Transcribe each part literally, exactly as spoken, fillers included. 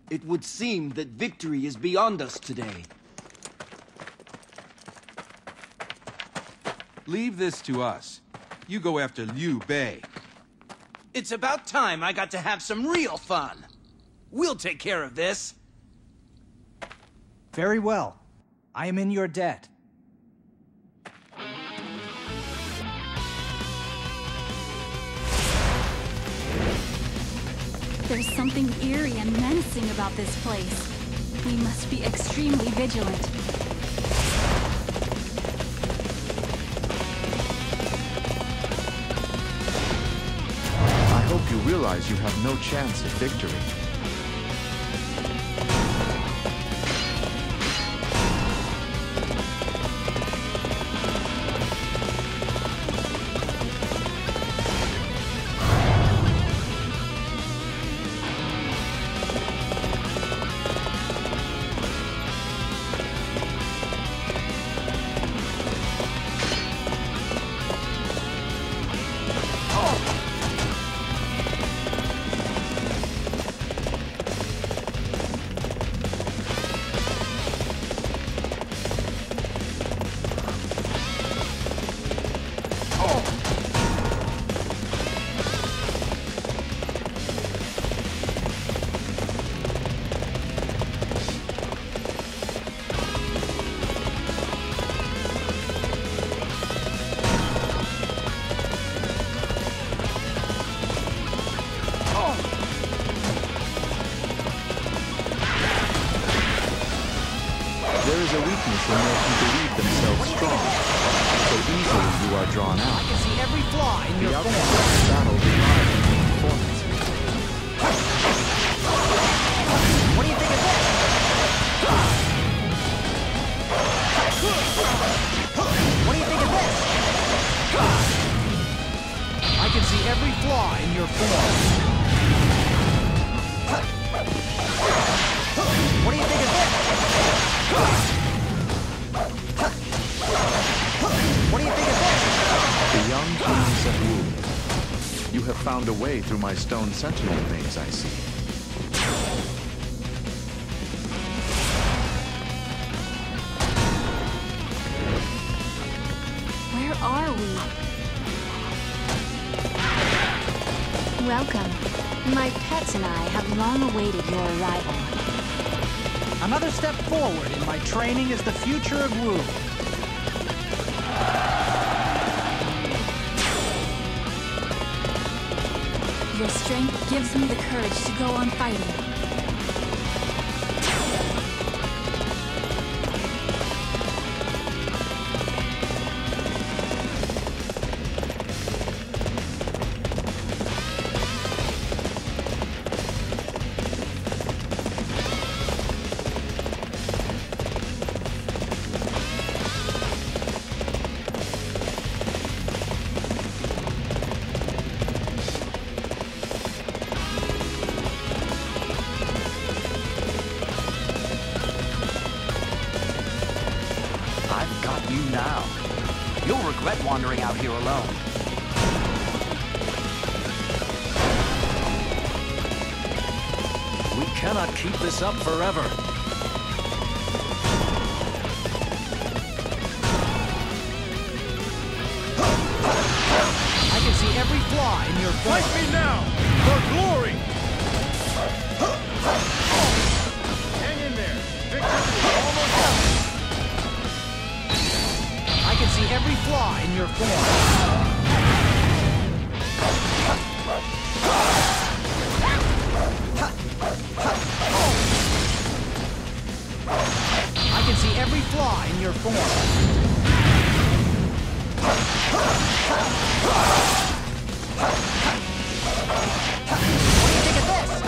It would seem that victory is beyond us today. Leave this to us. You go after Liu Bei. It's about time I got to have some real fun. We'll take care of this. Very well. I am in your debt. There's something eerie and menacing about this place. We must be extremely vigilant. I hope you realize you have no chance of victory. There is a weakness in those who believe themselves strong. So easily you are drawn out. I can see every flaw in your The outcome form. of the battle relies on your performance. What do you think of this? What do you think of this? I can see every flaw in your form. What do you think of this? What do you think of this? The young kings of Wu. You have found a way through my stone sentinel maze, I see. Where are we? Welcome. My pets and I have long awaited your arrival. Another step forward in my training is the future of Wu. Your strength gives me the courage to go on fighting. I've got you now. You'll regret wandering out here alone. We cannot keep this up forever. I can see every flaw in your form. Fight me now, for glory! Hang in there. Victory is almost done. I can see every flaw in your form. I can see every flaw in your form. What do you think of this?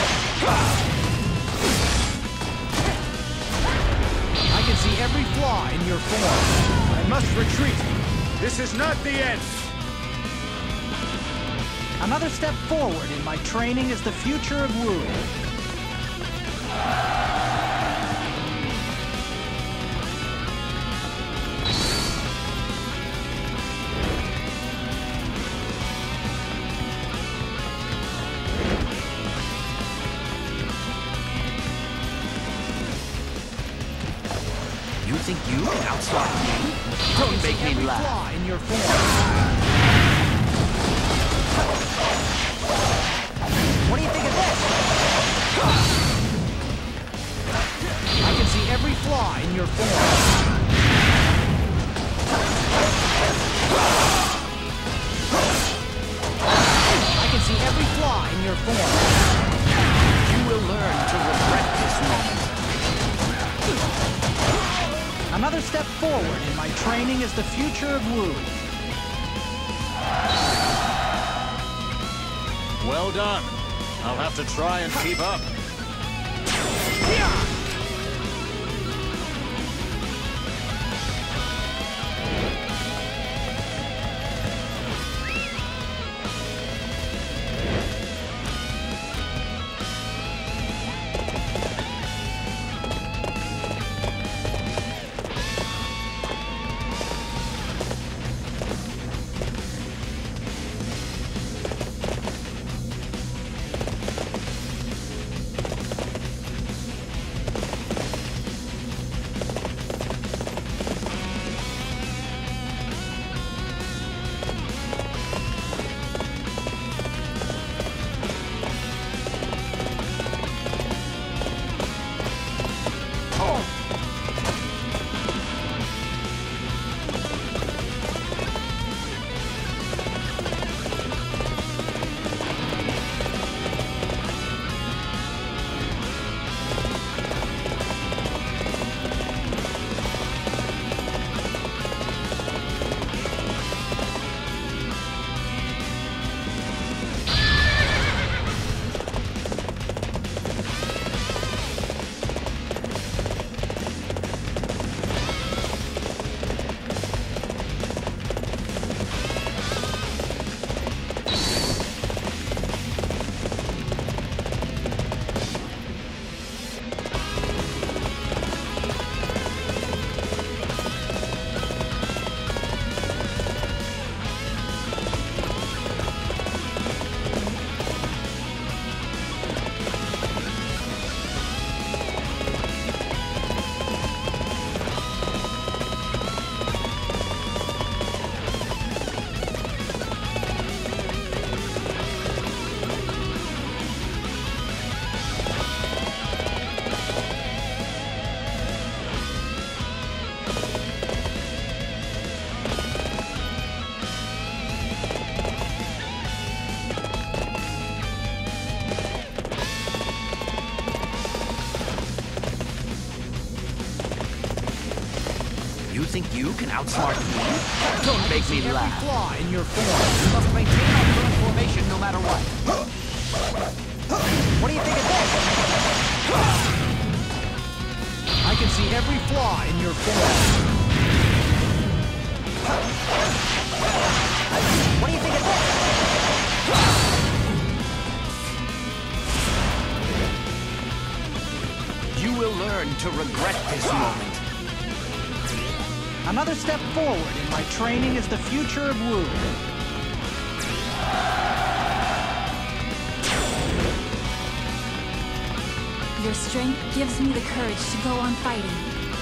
I can see every flaw in your form. I must retreat. This is not the end. Another step forward in my training is the future of Wu. think you can outsmart me? Don't make me Every laugh. flaw in your form. What do you think of this? I can see every flaw in your form. I can see every flaw in your form. You will learn to regret this moment. Another step forward in my training is the future of Wu. Well done. I'll have to try and keep up. You think you can outsmart me? Don't make me Every laugh. flaw in your form. We must maintain our current formation no matter what. What do you think of this? I can see every flaw in your form. What do you think of this? You will learn to regret this moment. Another step forward in my training is the future of Wu. Your strength gives me the courage to go on fighting.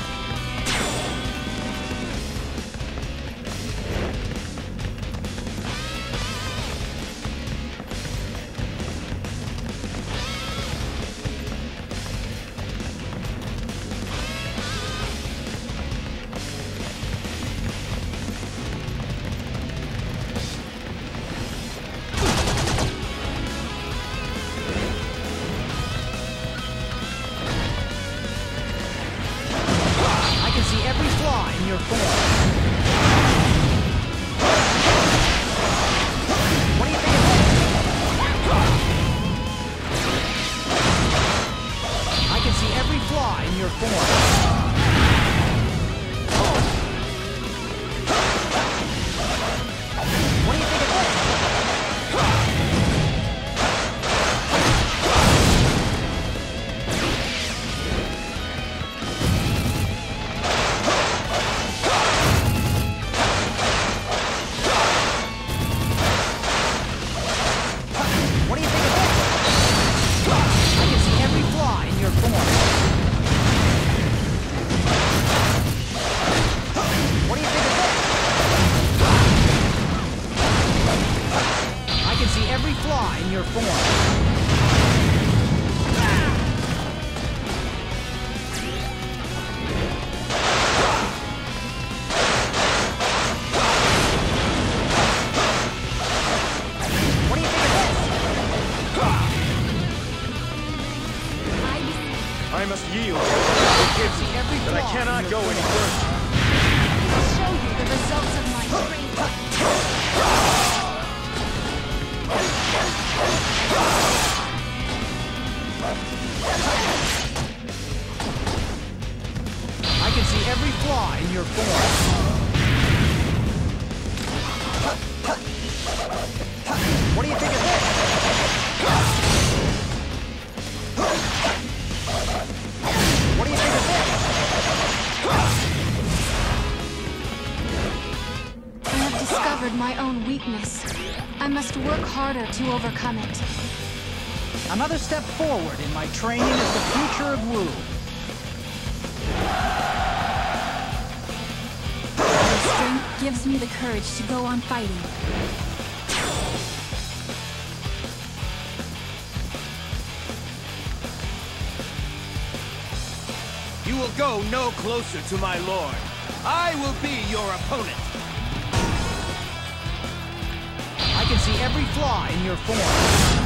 Your form. What do you think of this? I can see every flaw in your form. What do you think of this? I must yield. Forgive me that I cannot go any further. I'll show you the results of my training. I can see every flaw in your form. What do you think of this? What do you think of this? I have discovered my own weakness. I must work harder to overcome it. Another step forward in my training is the future of Wu. Your strength gives me the courage to go on fighting. You will go no closer to my lord. I will be your opponent. I can see every flaw in your form.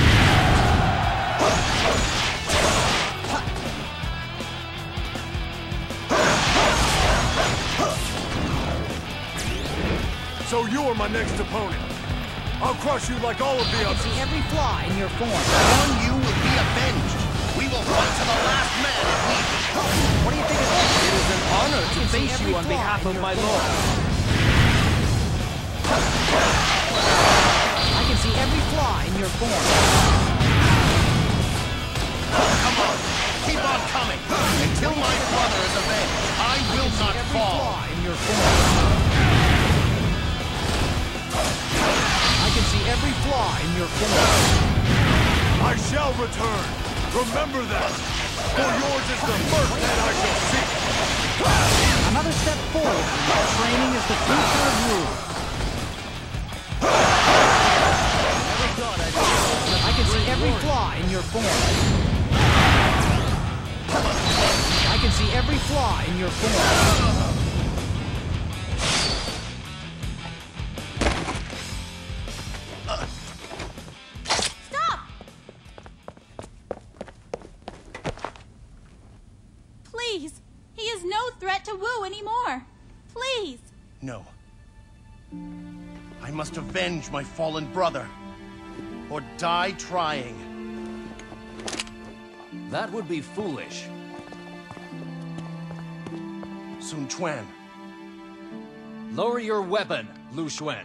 So you are my next opponent. I'll crush you like all of the I can others. see every flaw in your form. On you will be avenged. We will fight to the last man if need be. What do you think of this? It is an honor to can see face every you on flaw behalf in of your my form. lord. I can see every flaw in your form. Come on, keep on coming. Until my brother is avenged, I will not Every fall. flaw in your form. I can see every flaw in your form. I shall return. Remember that. For yours is the first that I shall see. Another step forward in my training is the future of Wu. I can see every flaw in your form. I can see every flaw in your form. Stop! Please! He is no threat to Wu anymore! Please! No. I must avenge my fallen brother, or die trying. That would be foolish. Sun Quan. Lower your weapon, Lu Xuan.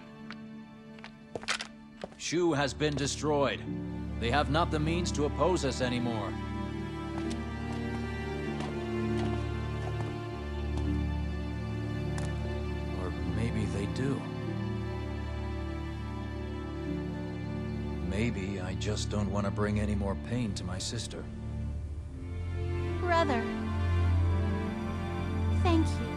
Shu has been destroyed. They have not the means to oppose us anymore. Or maybe they do. Maybe I just don't want to bring any more pain to my sister. Brother. Thank you.